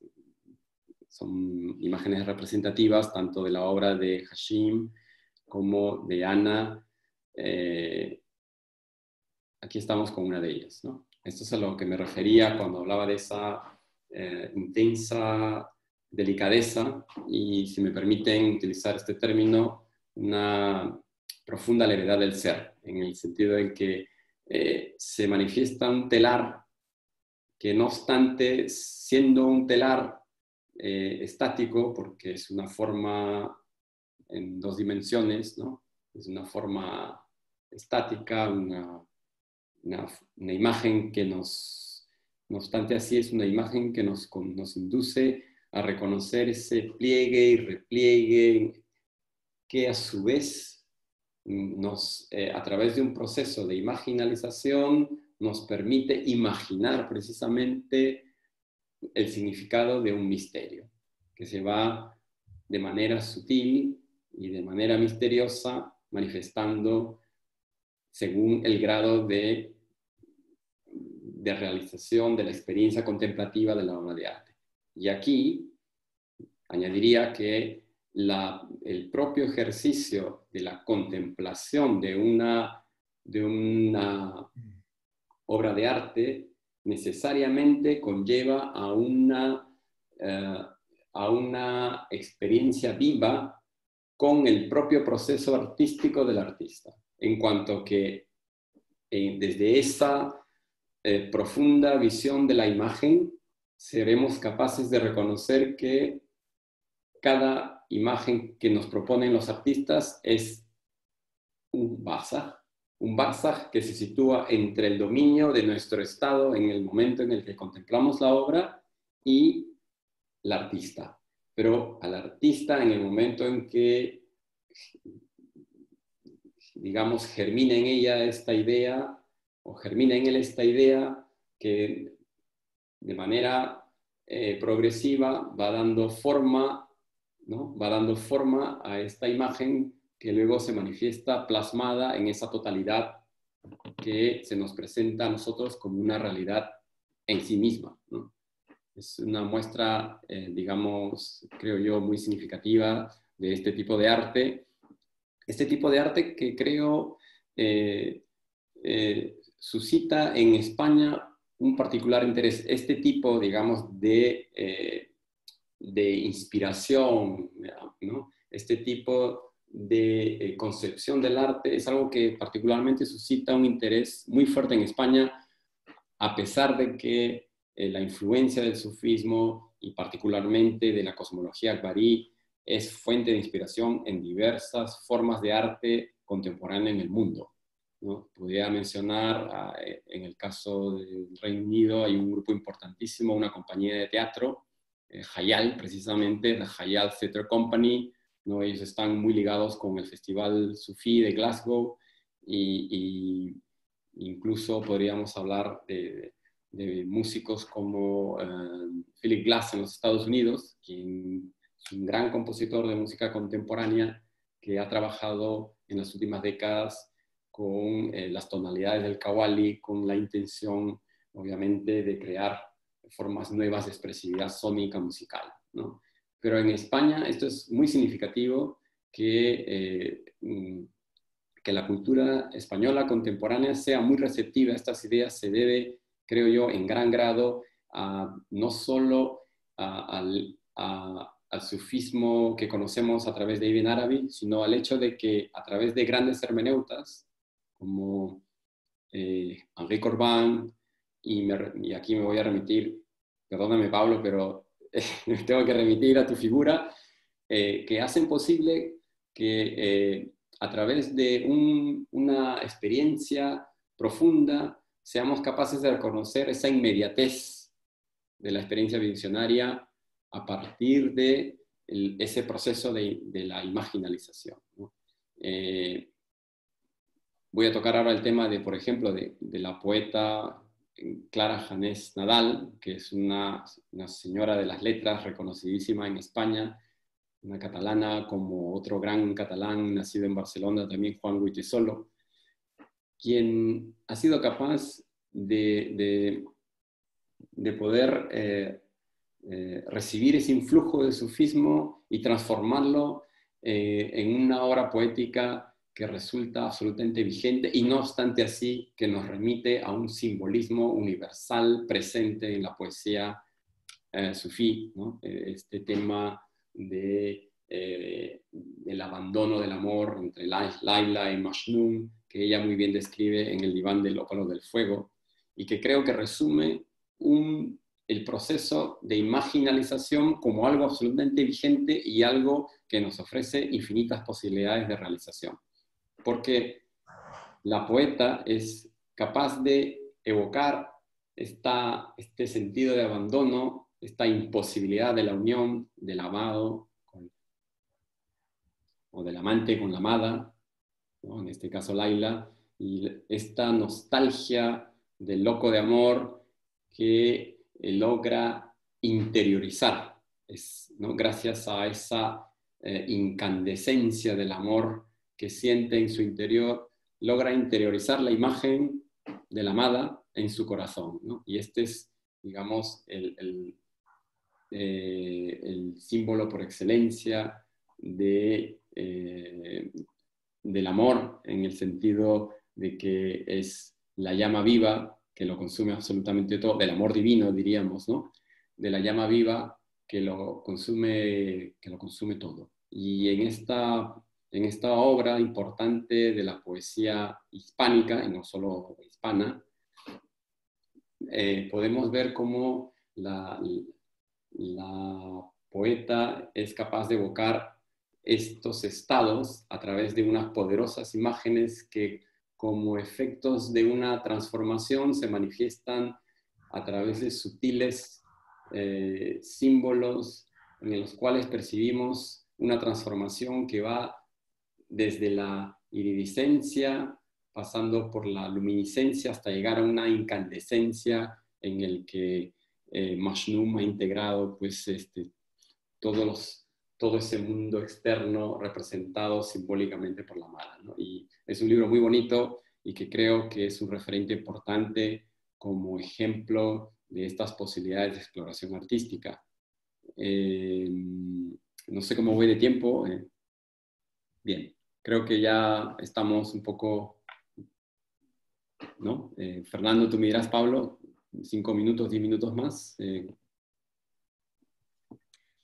Son imágenes representativas tanto de la obra de Hashim como de Ana. Eh, aquí estamos con una de ellas, ¿no? Esto es a lo que me refería cuando hablaba de esa eh, intensa delicadeza y, si me permiten utilizar este término, una profunda levedad del ser, en el sentido en que eh, se manifiesta un telar que, no obstante, siendo un telar eh, estático, porque es una forma en dos dimensiones, ¿no? Es una forma estática, una Una, una imagen que nos, no obstante así, es una imagen que nos, nos induce a reconocer ese pliegue y repliegue que a su vez nos, eh, a través de un proceso de imaginalización nos permite imaginar precisamente el significado de un misterio que se va de manera sutil y de manera misteriosa manifestando según el grado de, de realización de la experiencia contemplativa de la obra de arte. Y aquí añadiría que la, el propio ejercicio de la contemplación de una, de una obra de arte necesariamente conlleva a una, eh, a una experiencia viva con el propio proceso artístico del artista. En cuanto que eh, desde esa eh, profunda visión de la imagen seremos capaces de reconocer que cada imagen que nos proponen los artistas es un Barzaj, un Barzaj que se sitúa entre el dominio de nuestro estado en el momento en el que contemplamos la obra y el artista. Pero al artista en el momento en que digamos, germina en ella esta idea, o germina en él esta idea que de manera eh, progresiva va dando forma, ¿no? Va dando forma a esta imagen que luego se manifiesta plasmada en esa totalidad que se nos presenta a nosotros como una realidad en sí misma, ¿no? Es una muestra, eh, digamos, creo yo, muy significativa de este tipo de arte, Este tipo de arte que creo eh, eh, suscita en España un particular interés. Este tipo, digamos, de, eh, de inspiración, ¿no? este tipo de eh, concepción del arte es algo que particularmente suscita un interés muy fuerte en España, a pesar de que eh, la influencia del sufismo y particularmente de la cosmología akbarí es fuente de inspiración en diversas formas de arte contemporánea en el mundo, ¿no? Podría mencionar, eh, en el caso del Reino Unido, hay un grupo importantísimo, una compañía de teatro, eh, Hayal, precisamente, la Hayal Theatre Company, ¿no? Ellos están muy ligados con el Festival Sufí de Glasgow y, y incluso podríamos hablar de, de músicos como uh, Philip Glass en los Estados Unidos, quien es un gran compositor de música contemporánea que ha trabajado en las últimas décadas con eh, las tonalidades del qawwali, con la intención, obviamente, de crear formas nuevas de expresividad sónica musical, ¿no? Pero en España esto es muy significativo, que, eh, que la cultura española contemporánea sea muy receptiva a estas ideas. Se debe, creo yo, en gran grado a, no solo a, al, a, al sufismo que conocemos a través de Ibn Arabi, sino al hecho de que a través de grandes hermeneutas como eh, Henri Corbin, y, me, y aquí me voy a remitir, perdóname Pablo, pero eh, me tengo que remitir a tu figura, eh, que hacen posible que eh, a través de un, una experiencia profunda seamos capaces de reconocer esa inmediatez de la experiencia visionaria a partir de el, ese proceso de, de la imaginalización, ¿no? Eh, voy a tocar ahora el tema de, por ejemplo, de, de la poeta Clara Janés Nadal, que es una, una señora de las letras reconocidísima en España, una catalana, como otro gran catalán nacido en Barcelona, también Juan Goytisolo, quien ha sido capaz de, de, de poder eh, eh, recibir ese influjo del sufismo y transformarlo eh, en una obra poética que resulta absolutamente vigente, y no obstante así que nos remite a un simbolismo universal presente en la poesía eh, sufí, ¿no? Este tema de, eh, del abandono del amor entre Laila y Majnun, que ella muy bien describe en el diván del ópalo del fuego, y que creo que resume un, el proceso de imaginalización como algo absolutamente vigente y algo que nos ofrece infinitas posibilidades de realización. Porque la poeta es capaz de evocar esta, este sentido de abandono, esta imposibilidad de la unión del amado con, o del amante con la amada, ¿no? En este caso Laila, y esta nostalgia del loco de amor que eh, logra interiorizar, es, ¿no? Gracias a esa eh, incandescencia del amor que siente en su interior, logra interiorizar la imagen de la amada en su corazón, ¿no? Y este es, digamos, el, el, eh, el símbolo por excelencia de, eh, del amor, en el sentido de que es la llama viva que lo consume absolutamente todo, del amor divino, diríamos, ¿no? De la llama viva que lo consume, que lo consume todo. Y en esta, en esta obra importante de la poesía hispánica, y no solo hispana, eh, podemos ver cómo la, la poeta es capaz de evocar estos estados a través de unas poderosas imágenes que, como efectos de una transformación, se manifiestan a través de sutiles eh, símbolos en los cuales percibimos una transformación que va desde la iridiscencia, pasando por la luminiscencia, hasta llegar a una incandescencia en el que eh, Majnun ha integrado pues, este, todos los, todo ese mundo externo representado simbólicamente por la mala, ¿no? Y es un libro muy bonito y que creo que es un referente importante como ejemplo de estas posibilidades de exploración artística. Eh, no sé cómo voy de tiempo. Eh, bien, creo que ya estamos un poco, ¿no? Eh, Fernando, tú me dirás, Pablo, cinco minutos, diez minutos más. Eh,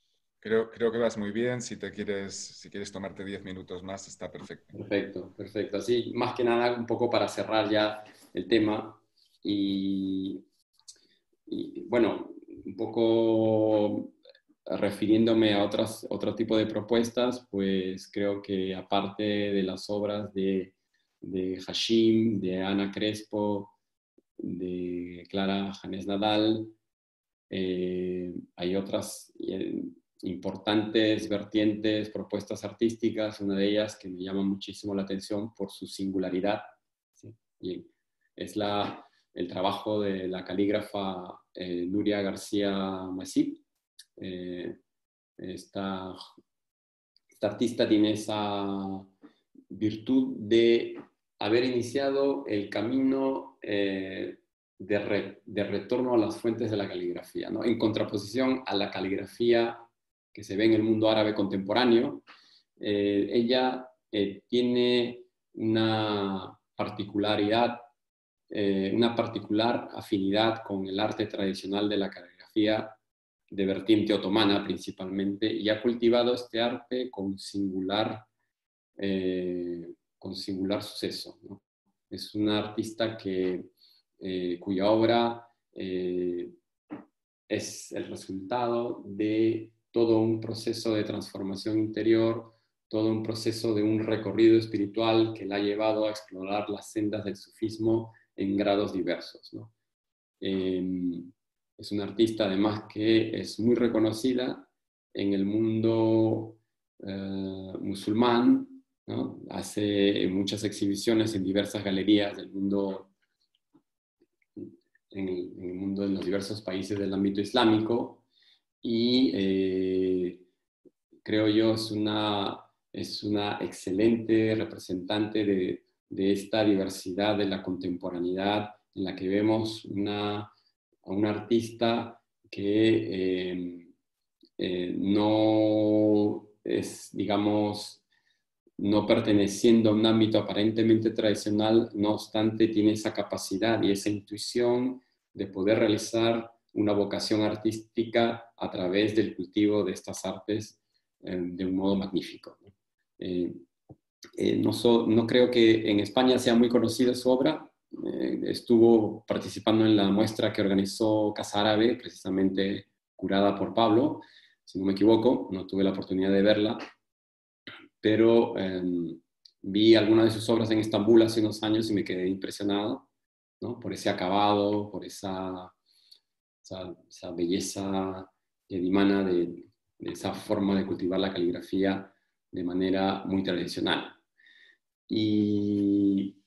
Creo, creo que vas muy bien. Si te quieres, si quieres tomarte diez minutos más, está perfecto. Perfecto, perfecto. Así, más que nada, un poco para cerrar ya el tema y, y bueno, un poco refiriéndome a otras, otro tipo de propuestas, pues creo que aparte de las obras de, de Hashim, de Ana Crespo, de Clara Janés Nadal, eh, hay otras eh, importantes vertientes, propuestas artísticas, una de ellas que me llama muchísimo la atención por su singularidad, ¿sí? Y es la, el trabajo de la calígrafa eh, Nuria García Masip. Eh, esta, esta artista tiene esa virtud de haber iniciado el camino eh, de, re, de retorno a las fuentes de la caligrafía, ¿no? En contraposición a la caligrafía que se ve en el mundo árabe contemporáneo. Eh, ella eh, tiene una particularidad, eh, una particular afinidad con el arte tradicional de la caligrafía de vertiente otomana principalmente, y ha cultivado este arte con singular, eh, con singular suceso, ¿no? Es una artista que, eh, cuya obra eh, es el resultado de todo un proceso de transformación interior, todo un proceso de un recorrido espiritual que la ha llevado a explorar las sendas del sufismo en grados diversos, ¿no? Eh, es una artista además que es muy reconocida en el mundo eh, musulmán, ¿no? Hace muchas exhibiciones en diversas galerías del mundo, en el, en el mundo de los diversos países del ámbito islámico, y eh, creo yo es una, es una excelente representante de, de esta diversidad de la contemporaneidad en la que vemos una, a una artista que eh, eh, no es, digamos, no perteneciendo a un ámbito aparentemente tradicional, no obstante tiene esa capacidad y esa intuición de poder realizar una vocación artística a través del cultivo de estas artes eh, de un modo magnífico. Eh, eh, no, so, no creo que en España sea muy conocida su obra. Eh, estuvo participando en la muestra que organizó Casa Árabe, precisamente curada por Pablo, si no me equivoco, no tuve la oportunidad de verla, pero eh, vi algunas de sus obras en Estambul hace unos años y me quedé impresionado, ¿no? Por ese acabado, por esa, esa, esa belleza que dimana de, de esa forma de cultivar la caligrafía de manera muy tradicional. Y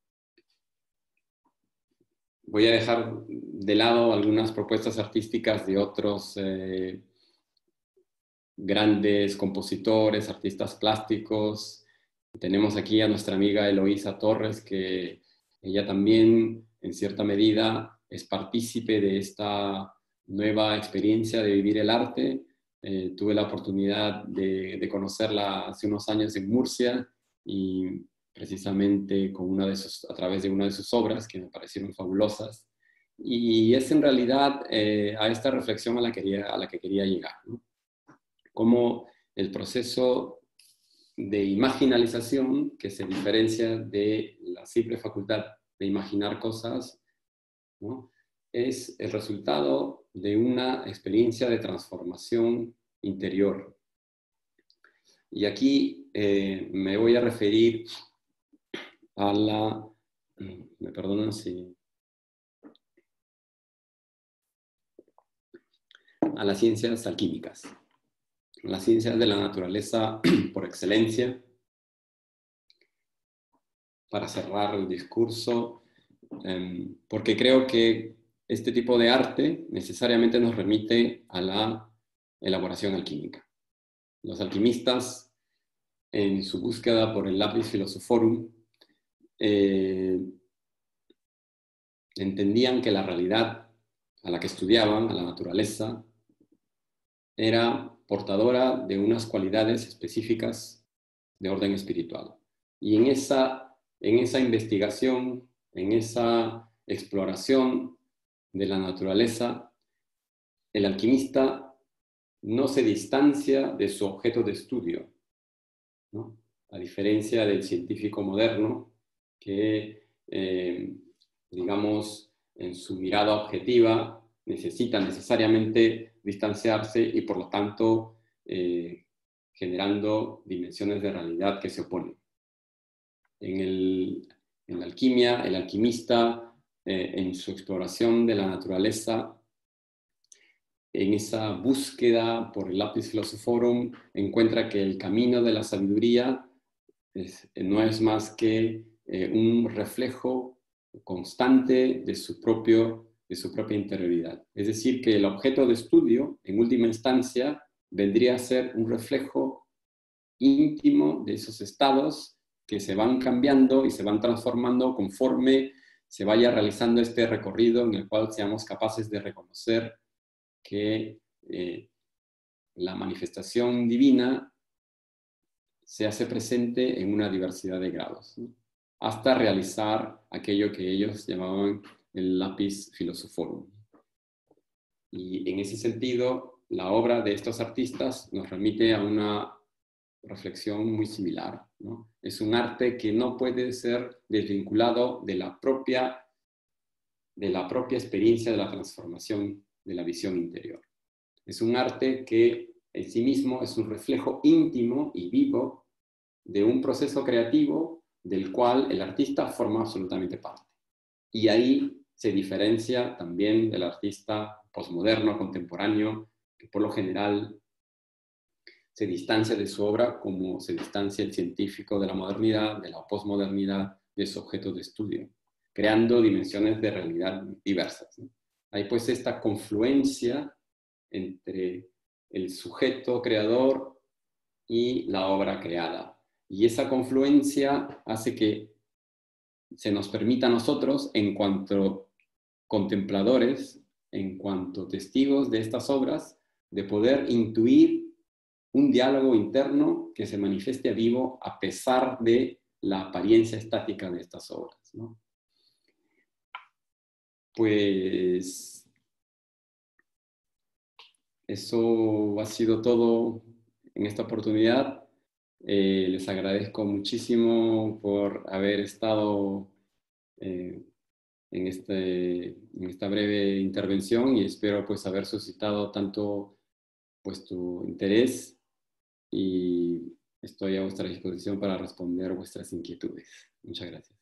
voy a dejar de lado algunas propuestas artísticas de otros eh, grandes compositores, artistas plásticos. Tenemos aquí a nuestra amiga Eloísa Torres, que ella también, en cierta medida, es partícipe de esta nueva experiencia de vivir el arte. Eh, tuve la oportunidad de, de conocerla hace unos años en Murcia, y precisamente con una de sus, a través de una de sus obras que me parecieron fabulosas. Y es en realidad eh, a esta reflexión a la, quería, a la que quería llegar, ¿no? Cómo el proceso de imaginalización, que se diferencia de la simple facultad de imaginar cosas, ¿no?, es el resultado de una experiencia de transformación interior. Y aquí eh, me voy a referir a la... Me perdonan si... a las ciencias alquímicas. Las ciencias de la naturaleza por excelencia. Para cerrar el discurso, eh, porque creo que este tipo de arte necesariamente nos remite a la elaboración alquímica. Los alquimistas, en su búsqueda por el Lapis Philosophorum, eh, entendían que la realidad a la que estudiaban, a la naturaleza, era portadora de unas cualidades específicas de orden espiritual. Y en esa, en esa investigación, en esa exploración de la naturaleza, el alquimista no se distancia de su objeto de estudio, ¿no? A diferencia del científico moderno que, eh, digamos, en su mirada objetiva necesita necesariamente distanciarse y por lo tanto eh, generando dimensiones de realidad que se oponen. En, el, en la alquimia, el alquimista eh, en su exploración de la naturaleza, en esa búsqueda por el Lapis Philosophorum, encuentra que el camino de la sabiduría es, no es más que eh, un reflejo constante de su, propio, de su propia interioridad. Es decir, que el objeto de estudio, en última instancia, vendría a ser un reflejo íntimo de esos estados que se van cambiando y se van transformando conforme se vaya realizando este recorrido en el cual seamos capaces de reconocer que eh, la manifestación divina se hace presente en una diversidad de grados, ¿no? Hasta realizar aquello que ellos llamaban el Lapis Philosophorum. Y en ese sentido, la obra de estos artistas nos remite a una reflexión muy similar, ¿no? Es un arte que no puede ser desvinculado de la propia, de la propia experiencia de la transformación de la visión interior. Es un arte que en sí mismo es un reflejo íntimo y vivo de un proceso creativo del cual el artista forma absolutamente parte. Y ahí se diferencia también del artista posmoderno, contemporáneo, que por lo general se distancia de su obra como se distancia el científico de la modernidad, de la posmodernidad, de su objeto de estudio, creando dimensiones de realidad diversas, ¿no? Hay pues esta confluencia entre el sujeto creador y la obra creada. Y esa confluencia hace que se nos permita a nosotros, en cuanto contempladores, en cuanto testigos de estas obras, de poder intuir un diálogo interno que se manifieste a vivo a pesar de la apariencia estática de estas obras, ¿no? Pues eso ha sido todo en esta oportunidad. Eh, les agradezco muchísimo por haber estado eh, en, este, en esta breve intervención y espero pues haber suscitado tanto pues tu interés y estoy a vuestra disposición para responder vuestras inquietudes. Muchas gracias.